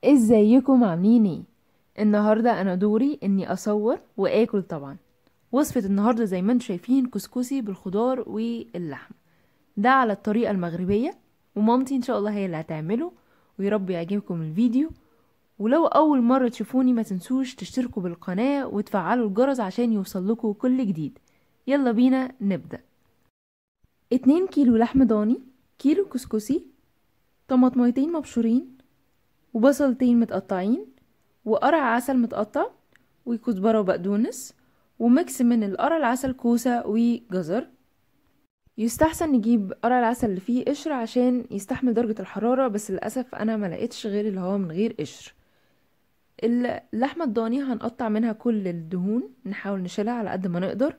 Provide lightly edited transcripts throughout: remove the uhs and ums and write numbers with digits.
ازيكم عاملين ايه؟ النهارده انا دوري اني اصور واكل طبعا. وصفة النهارده زي ما انتم شايفين كسكسي بالخضار واللحم، ده على الطريقة المغربية، ومامتي ان شاء الله هي اللي هتعمله. ويا رب يعجبكم الفيديو، ولو اول مرة تشوفوني ما تنسوش تشتركوا بالقناة وتفعلوا الجرس عشان يوصلكوا كل جديد. يلا بينا نبدأ. 2 كيلو لحم ضاني، كيلو كسكسي، طماطميتين مبشورين، وبصلتين متقطعين، وقرع عسل متقطع، وكزبرة وبقدونس، وميكس من القرع العسل، كوسة وجزر. يستحسن نجيب قرع العسل اللي فيه قشر عشان يستحمل درجة الحرارة، بس للأسف أنا ما لقيتش غير اللي هو من غير قشر. اللحمة الضاني هنقطع منها كل الدهون، نحاول نشيلها على قد ما نقدر.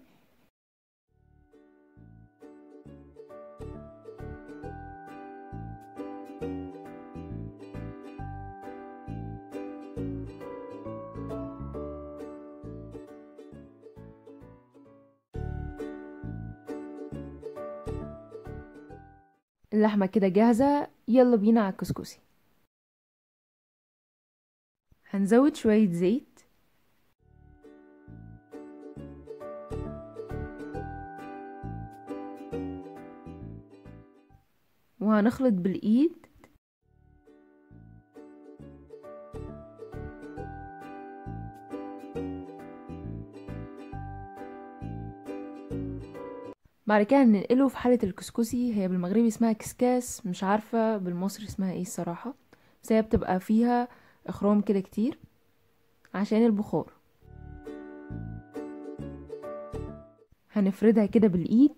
اللحمة كده جاهزة، يلا بينا على الكسكسي. هنزود شوية زيت، وهنخلط بالإيد. بعد كده ننقله في حالة الكسكسي، هي بالمغربي اسمها كسكاس، مش عارفة بالمصري اسمها ايه الصراحة، بس هي بتبقى فيها اخرام كده كتير عشان البخار. هنفردها كده بالايد.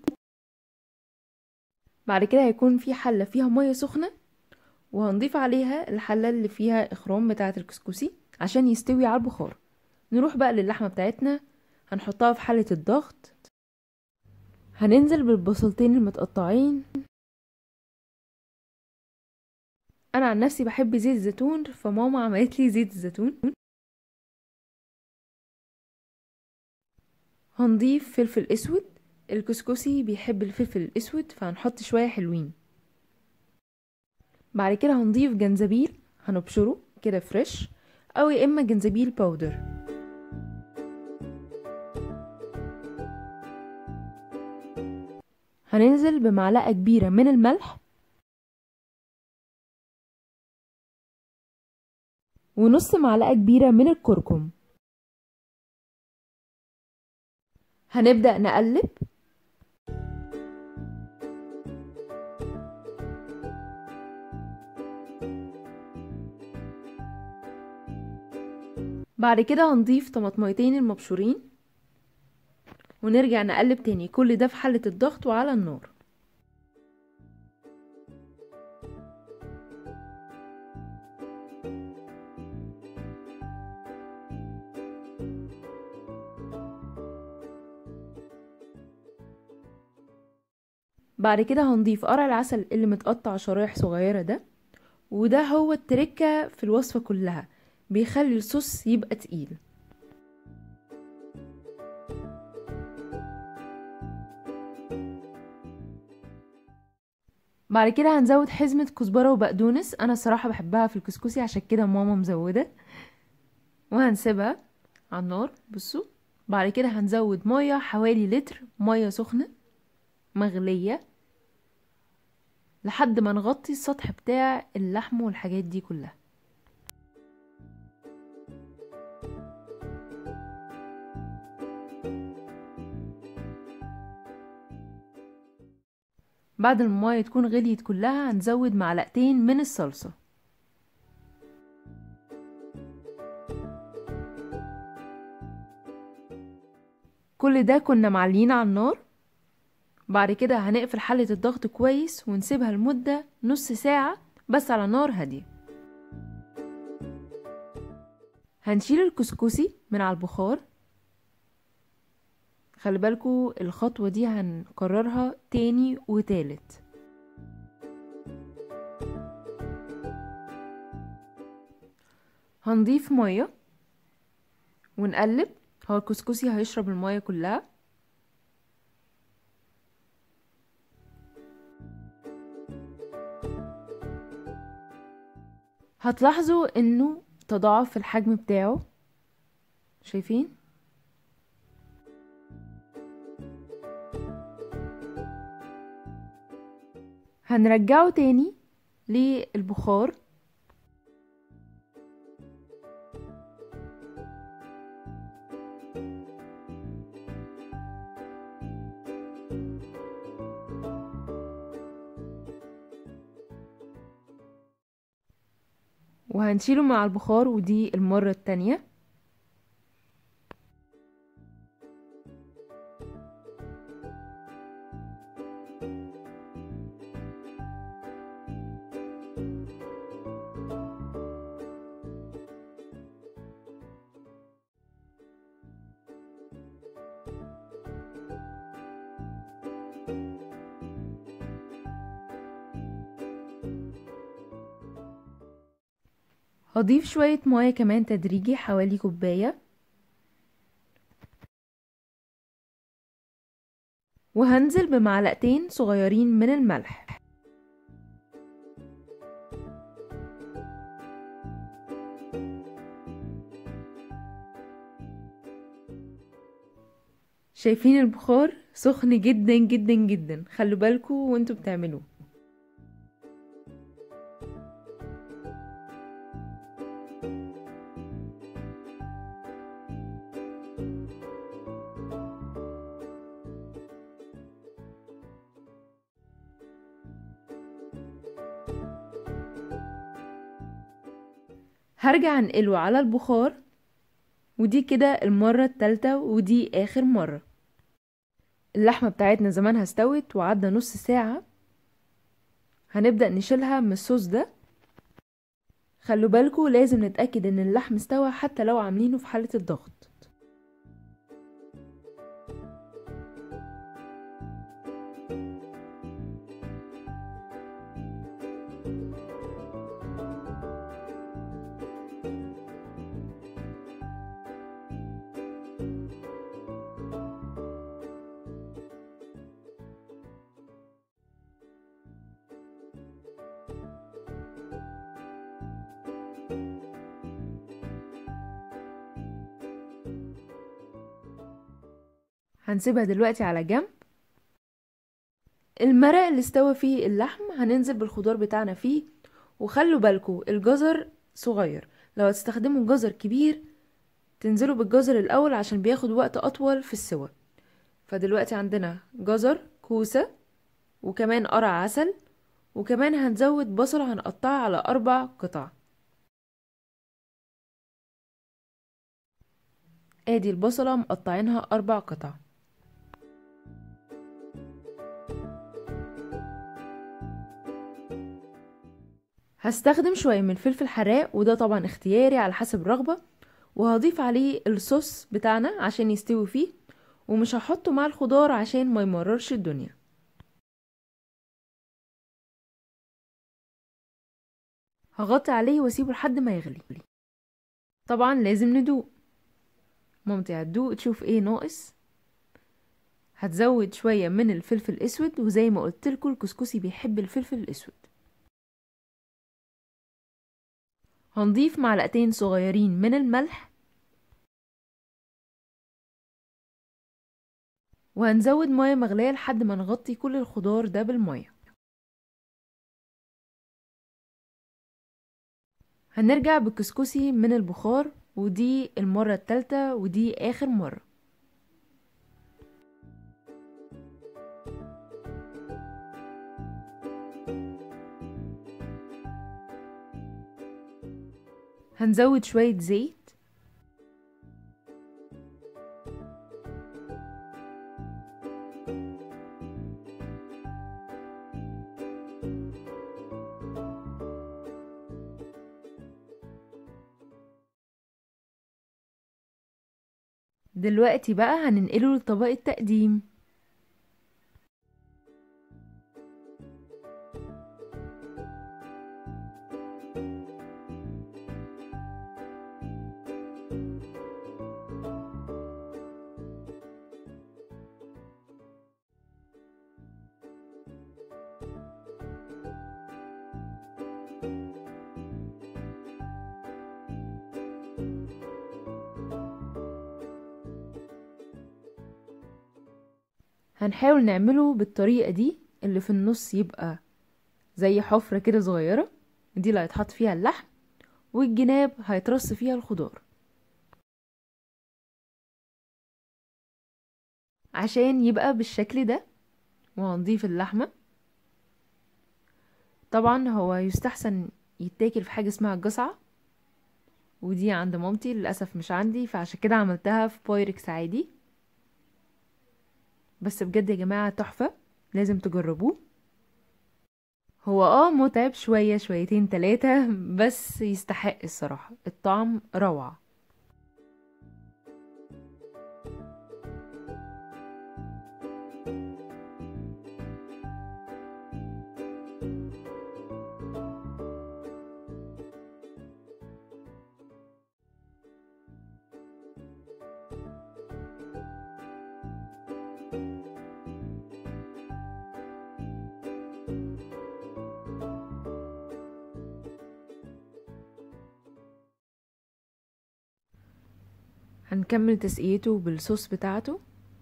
بعد كده هيكون في حلة فيها مية سخنة، وهنضيف عليها الحلة اللي فيها اخرام بتاعة الكسكسي عشان يستوي على البخار. نروح بقى للحمة بتاعتنا، هنحطها في حلة الضغط. هننزل بالبصلتين المتقطعين. انا عن نفسي بحب زيت الزيتون، فماما عملت لي زيت الزيتون. هنضيف فلفل اسود، الكسكسي بيحب الفلفل الاسود فهنحط شوية حلوين. بعد كده هنضيف جنزبيل، هنبشره كده فريش، او يا اما جنزبيل باودر. هننزل بمعلقة كبيرة من الملح، ونص معلقة كبيرة من الكركم. هنبدأ نقلب. بعد كده هنضيف طماطميتين المبشورين، ونرجع نقلب تاني، كل ده في حلة الضغط وعلى النار. بعد كده هنضيف قرع العسل اللي متقطع شرايح صغيرة ده، وده هو التركة في الوصفة كلها، بيخلي الصوص يبقى تقيل. بعد كده هنزود حزمة كزبرة وبقدونس، انا الصراحة بحبها في الكسكسي عشان كده ماما مزودة. وهنسيبها على النار. بصوا، بعد كده هنزود مية، حوالي لتر مية سخنة مغلية، لحد ما نغطي السطح بتاع اللحم والحاجات دي كلها. بعد ما المية تكون غليت كلها هنزود معلقتين من الصلصة. كل ده كنا معلين على النار. بعد كده هنقفل حلة الضغط كويس ونسيبها لمدة نص ساعة بس على نار هادية. هنشيل الكسكسي من على البخار. خلي بالكوا الخطوة دي هنكررها تاني وتالت. هنضيف مية ونقلب، هو الكسكسي هيشرب المية كلها. هتلاحظوا انه تضاعف في الحجم بتاعه، شايفين؟ هنرجعه تاني للبخار. وهنشيله مع البخار، ودي المرة التانية. هضيف شوية مية كمان تدريجي، حوالي كوباية. وهنزل بمعلقتين صغيرين من الملح. شايفين البخار سخن جدا جدا جدا، خلوا بالكوا وانتوا بتعملوه. هرجع انقله على البخار، ودي كده المرة التالتة ودي اخر مرة. اللحمة بتاعتنا زمانها استوت وعدى نص ساعة. هنبدأ نشيلها من الصوص ده. خلوا بالكوا لازم نتأكد ان اللحم استوى حتى لو عاملينه في حالة الضغط. هنسيبها دلوقتي على جنب. المرق اللي استوى فيه اللحم هننزل بالخضار بتاعنا فيه. وخلوا بالكوا الجزر صغير، لو هتستخدموا جزر كبير تنزلوا بالجزر الاول عشان بياخد وقت اطول في السوى. فدلوقتي عندنا جزر، كوسة، وكمان قرع عسل، وكمان هنزود بصل هنقطعها على 4 قطع. ادي البصلة مقطعينها 4 قطع. هستخدم شوية من الفلفل حراق، وده طبعا اختياري على حسب الرغبة. وهضيف عليه الصوص بتاعنا عشان يستوي فيه، ومش هحطه مع الخضار عشان ما يمررش الدنيا. هغطي عليه واسيبه لحد ما يغلي. طبعا لازم ندوق. مامتي هتدوق تشوف ايه ناقص. هتزود شوية من الفلفل الاسود، وزي ما قلتلكوا الكسكسي بيحب الفلفل الاسود. هنضيف معلقتين صغيرين من الملح. وهنزود مية مغلية لحد ما نغطي كل الخضار ده بالمية. هنرجع بالكسكسي من البخار، ودي المرة التالتة ودي اخر مرة. هنزود شوية زيت. دلوقتي بقى هننقله لطبق التقديم. هنحاول نعمله بالطريقة دي، اللي في النص يبقى زي حفرة كده صغيرة، دي اللي هيتحط فيها اللحم، والجناب هيترص فيها الخضار عشان يبقى بالشكل ده. وهنضيف اللحمة. طبعا هو يستحسن يتاكل في حاجة اسمها الجصعة، ودي عند مامتي للأسف مش عندي، فعشان كده عملتها في بايركس عادي. بس بجد يا جماعة تحفة، لازم تجربوه. هو متعب شوية شويتين تلاتة، بس يستحق الصراحة، الطعم روعة. هنكمل تسقيته بالصوص بتاعته.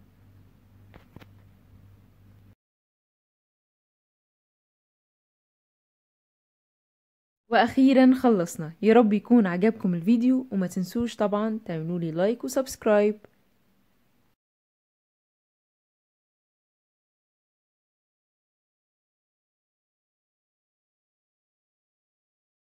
واخيرا خلصنا. يا رب يكون عجبكم الفيديو، وما تنسوش طبعا تعملوا لي لايك وسبسكرايب.